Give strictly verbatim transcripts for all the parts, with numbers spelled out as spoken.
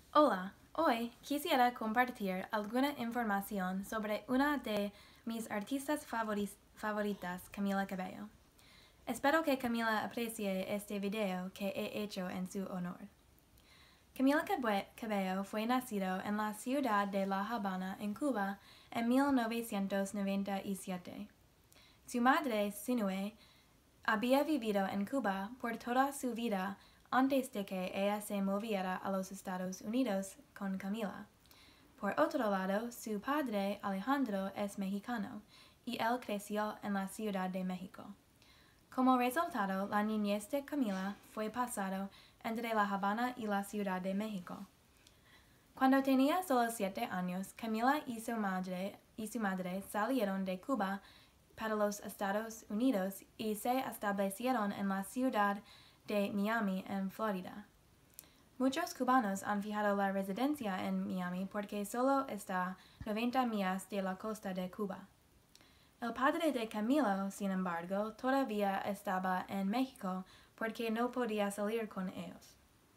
Hola, hoy quisiera compartir alguna información sobre una de mis artistas favoris- favoritas, Camila Cabello. Espero que Camila aprecie este video que he hecho en su honor. Camila Cabello fue nacido en la ciudad de La Habana, en Cuba, en mil novecientos noventa y siete. Su madre, Sinue, había vivido en Cuba por toda su vida antes de que ella se moviera a los Estados Unidos con Camila. Por otro lado, su padre, Alejandro, es mexicano, y él creció en la Ciudad de México. Como resultado, la niñez de Camila fue pasado entre La Habana y la Ciudad de México. Cuando tenía solo siete años, Camila y su madre, y su madre salieron de Cuba para los Estados Unidos y se establecieron en la ciudad de Miami, en Florida. Muchos cubanos han fijado la residencia en Miami porque solo está noventa millas de la costa de Cuba. El padre de Camilo, sin embargo, todavía estaba en México porque no podía salir con ellos.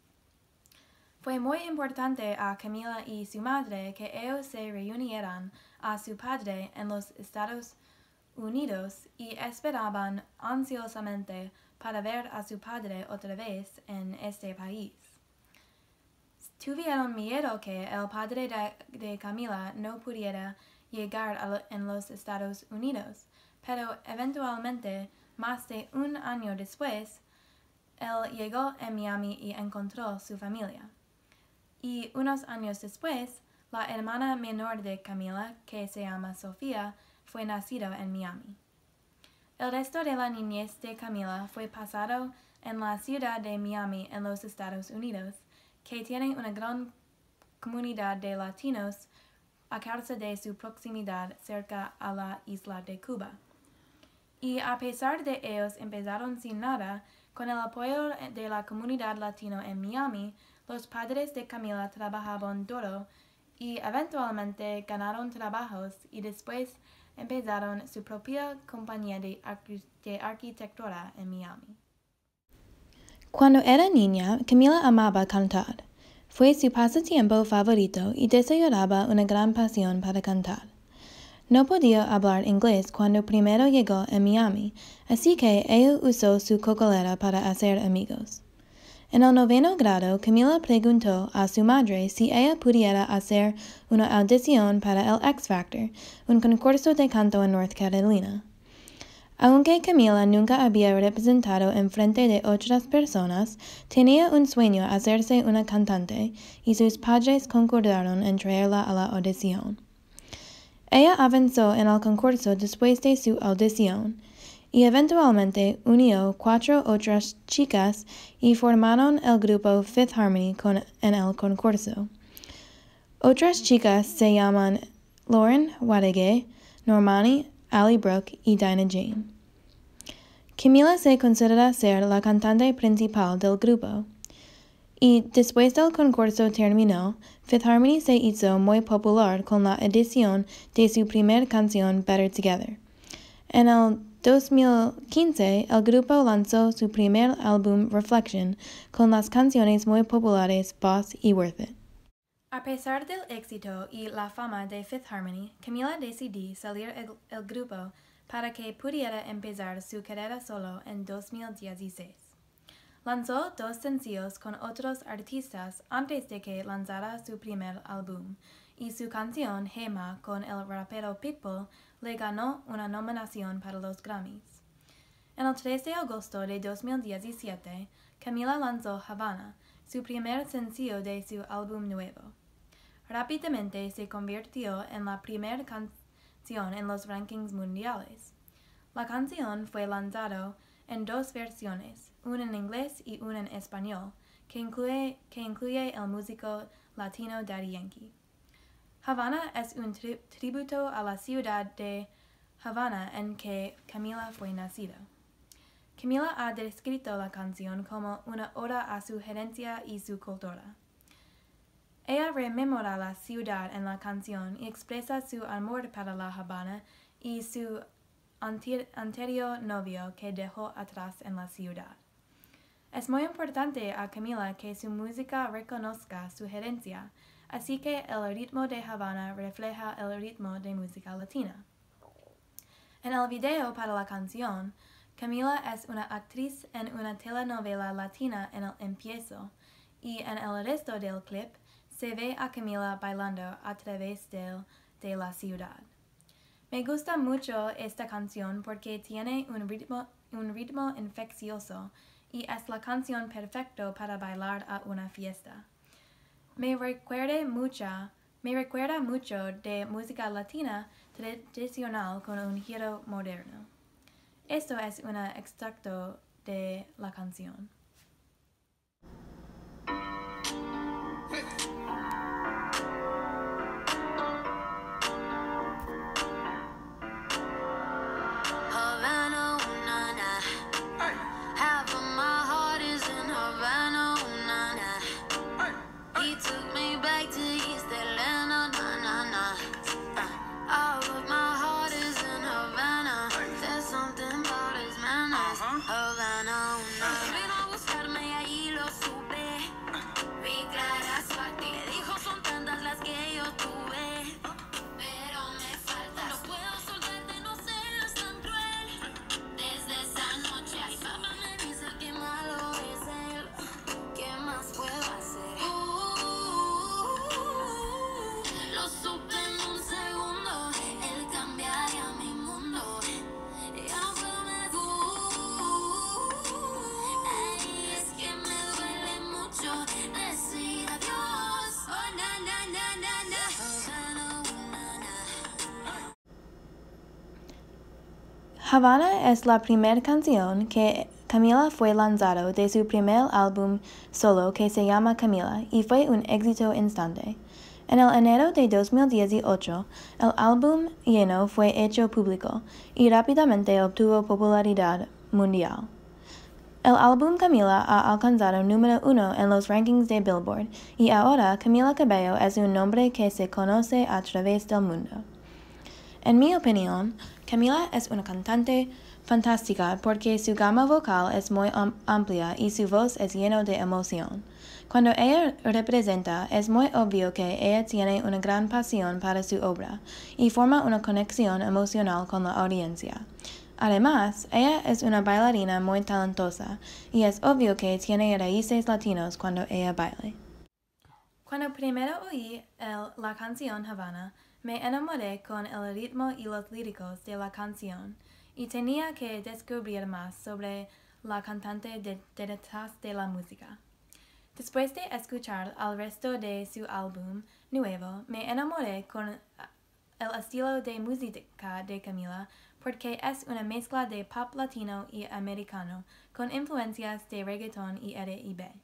Fue muy importante a Camila y su madre que ellos se reunieran a su padre en los Estados Unidos y esperaban ansiosamente para ver a su padre otra vez en este país. Tuvieron miedo que el padre de, de Camila no pudiera llegar a lo, en los Estados Unidos, pero eventualmente, más de un año después, él llegó a Miami y encontró su familia. Y unos años después, la hermana menor de Camila, que se llama Sofía, fue nacida en Miami. El resto de la niñez de Camila fue pasado en la ciudad de Miami en los Estados Unidos, que tiene una gran comunidad de latinos a causa de su proximidad cerca a la isla de Cuba. Y a pesar de ellos empezaron sin nada, con el apoyo de la comunidad latino en Miami, los padres de Camila trabajaban duro y eventualmente ganaron trabajos y después empezaron su propia compañía de, arqu- de arquitectura en Miami. Cuando era niña, Camila amaba cantar. Fue su pasatiempo favorito y desarrollaba una gran pasión para cantar. No podía hablar inglés cuando primero llegó a Miami, así que ella usó su cocalera para hacer amigos. En el noveno grado, Camila preguntó a su madre si ella pudiera hacer una audición para el X Factor, un concurso de canto en North Carolina. Aunque Camila nunca había representado en frente de otras personas, tenía un sueño hacerse una cantante, y sus padres concordaron en traerla a la audición. Ella avanzó en el concurso después de su audición, y eventualmente unió cuatro otras chicas y formaron el grupo Fifth Harmony con, en el concurso. Otras chicas se llaman Lauren Wadege, Normani, Allie Brooke y Dinah Jane. Camila se considera ser la cantante principal del grupo. Y después del concurso terminó, Fifth Harmony se hizo muy popular con la edición de su primer canción Better Together. En el dos mil quince, el grupo lanzó su primer álbum Reflection con las canciones muy populares Boss y Worth It. A pesar del éxito y la fama de Fifth Harmony, Camila decidió salir del el grupo para que pudiera empezar su carrera solo en dos mil dieciséis. Lanzó dos sencillos con otros artistas antes de que lanzara su primer álbum, y su canción Gema con el rapero Pitbull le ganó una nominación para los Grammys. En el tres de agosto de dos mil diecisiete, Camila lanzó Havana, su primer sencillo de su álbum nuevo. Rápidamente se convirtió en la primera canción en los rankings mundiales. La canción fue lanzada en dos versiones, una en inglés y una en español, que incluye, que incluye el músico latino Daddy Yankee. Havana es un tri tributo a la ciudad de Havana en que Camila fue nacida. Camila ha descrito la canción como una oda a su herencia y su cultura. Ella rememora la ciudad en la canción y expresa su amor para La Habana y su anterior novio que dejó atrás en la ciudad. Es muy importante a Camila que su música reconozca su herencia, así que el ritmo de Havana refleja el ritmo de música latina. En el video para la canción, Camila es una actriz en una telenovela latina en el empiezo, y en el resto del clip se ve a Camila bailando a través del, de la ciudad. Me gusta mucho esta canción porque tiene un ritmo, un ritmo infeccioso y es la canción perfecta para bailar a una fiesta. Me recuerda mucho, me recuerda mucho de música latina tradicional con un giro moderno. Esto es un extracto de la canción. Havana es la primera canción que Camila fue lanzado de su primer álbum solo que se llama Camila y fue un éxito instante. En el enero de dos mil dieciocho, el álbum lleno fue hecho público y rápidamente obtuvo popularidad mundial. El álbum Camila ha alcanzado número uno en los rankings de Billboard y ahora Camila Cabello es un nombre que se conoce a través del mundo. En mi opinión, Camila es una cantante fantástica porque su gama vocal es muy amplia y su voz es llena de emoción. Cuando ella representa, es muy obvio que ella tiene una gran pasión para su obra y forma una conexión emocional con la audiencia. Además, ella es una bailarina muy talentosa y es obvio que tiene raíces latinos cuando ella baila. Cuando primero oí el, la canción Havana, me enamoré con el ritmo y los líricos de la canción y tenía que descubrir más sobre la cantante de, de detrás de la música. Después de escuchar el resto de su álbum nuevo, me enamoré con el estilo de música de Camila porque es una mezcla de pop latino y americano con influencias de reggaeton y R and B.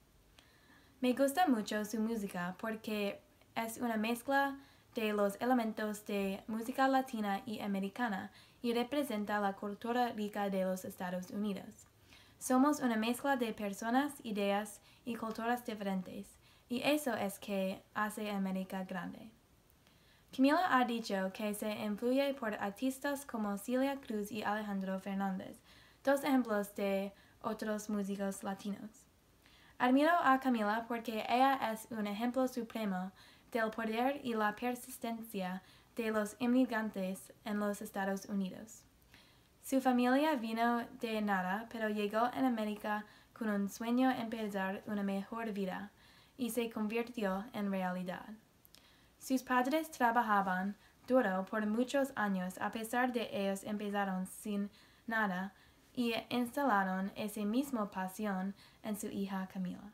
Me gusta mucho su música porque es una mezcla de los elementos de música latina y americana y representa la cultura rica de los Estados Unidos. Somos una mezcla de personas, ideas y culturas diferentes, y eso es que hace América grande. Camila ha dicho que se influye por artistas como Celia Cruz y Alejandro Fernández, dos ejemplos de otros músicos latinos. Admiro a Camila porque ella es un ejemplo supremo del poder y la persistencia de los inmigrantes en los Estados Unidos. Su familia vino de nada, pero llegó en América con un sueño de empezar una mejor vida, y se convirtió en realidad. Sus padres trabajaban duro por muchos años a pesar de ellos empezaron sin nada y instalaron esa misma pasión en su hija Camila.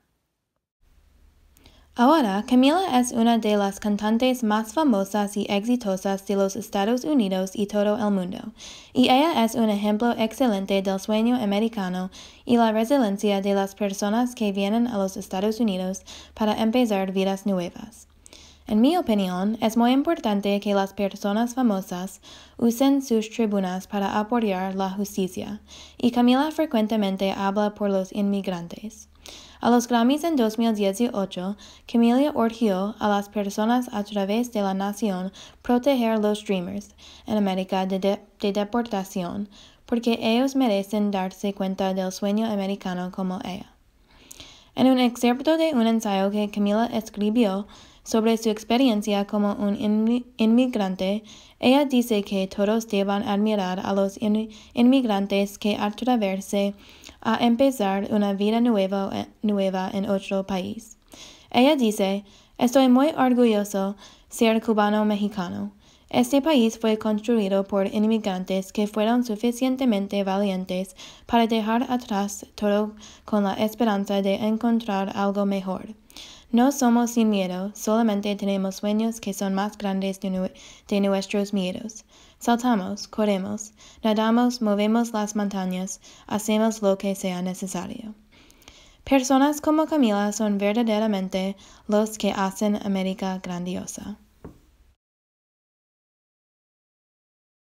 Ahora, Camila es una de las cantantes más famosas y exitosas de los Estados Unidos y todo el mundo, y ella es un ejemplo excelente del sueño americano y la resiliencia de las personas que vienen a los Estados Unidos para empezar vidas nuevas. En mi opinión, es muy importante que las personas famosas usen sus tribunas para apoyar la justicia, y Camila frecuentemente habla por los inmigrantes. A los Grammys en dos mil dieciocho, Camila urgió a las personas a través de la nación proteger los Dreamers en América de, de, de deportación, porque ellos merecen darse cuenta del sueño americano como ella. En un excerpto de un ensayo que Camila escribió sobre su experiencia como un inmigrante, ella dice que todos deben admirar a los in inmigrantes que atreverse a empezar una vida nueva, nueva en otro país. Ella dice, estoy muy orgulloso ser cubano-mexicano. Este país fue construido por inmigrantes que fueron suficientemente valientes para dejar atrás todo con la esperanza de encontrar algo mejor. No somos sin miedo, solamente tenemos sueños que son más grandes de, nu de nuestros miedos. Saltamos, corremos, nadamos, movemos las montañas, hacemos lo que sea necesario. Personas como Camila son verdaderamente los que hacen América grandiosa.